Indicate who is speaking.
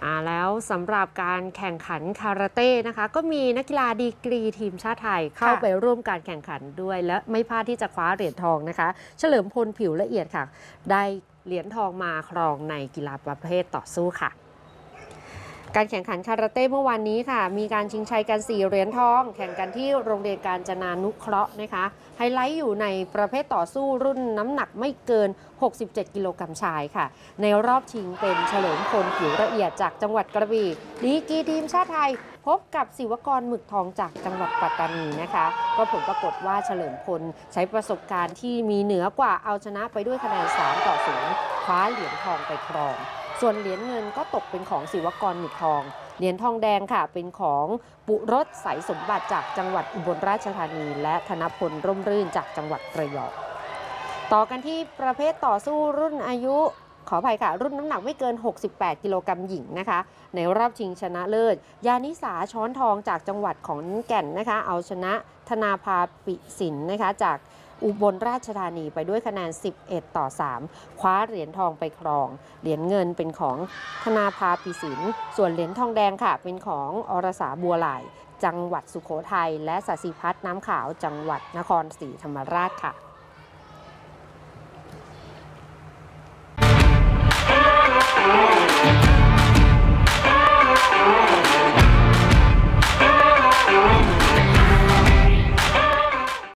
Speaker 1: แล้วสำหรับการแข่งขันคาราเต้นะคะก็มีนักกีฬาดีกรีทีมชาติไทยเข้าไปร่วมการแข่งขันด้วยและไม่พลาดที่จะคว้าเหรียญทองนะคะเฉลิมพลผิวละเอียดค่ะได้เหรียญทองมาครองในกีฬาประเภทต่อสู้ค่ะการแข่งขันคาราเต้เมื่อวานนี้ค่ะมีการชิงชัยกัน4เหรียญทองแข่งกันที่โรงเรียนกาญจนานุเคราะห์นะคะไฮไลท์อยู่ในประเภทต่อสู้รุ่นน้ำหนักไม่เกิน67กิโลกรัมชายค่ะในรอบชิงเป็นเฉลิมพลผิวละเอียดจากจังหวัดกระบี่ดีกรีทีมชาติไทยพบกับศิวกรหมึกทองจากจังหวัดปัตตานีนะคะก็ผลปรากฏว่าเฉลิมพลใช้ประสบการณ์ที่มีเหนือกว่าเอาชนะไปด้วยคะแนน3-0คว้าเหรียญทองไปครองส่วนเหรียญเงินก็ตกเป็นของศิวกรหมึกทองเหรียญทองแดงค่ะเป็นของปุรสสายสมบัติจากจังหวัดอุบลราชธานีและธนพลร่มรื่นจากจังหวัดระยองต่อกันที่ประเภทต่อสู้รุ่นอายุขออภัยค่ะรุ่นน้ำหนักไม่เกิน68กิโลกรัมหญิงนะคะในรอบชิงชนะเลิศยานิสาช้อนทองจากจังหวัดขอนแก่นนะคะเอาชนะธนาภาปิสินนะคะจากอุบลราชธานีไปด้วยคะแนน11-3คว้าเหรียญทองไปครองเหรียญเงินเป็นของธนาภาปิสินส่วนเหรียญทองแดงค่ะเป็นของอรสาบัวหลายจังหวัดสุโขทัยและศศิพัฒน์น้ำขาวจังหวัดนครศรีธรรมราชค่ะ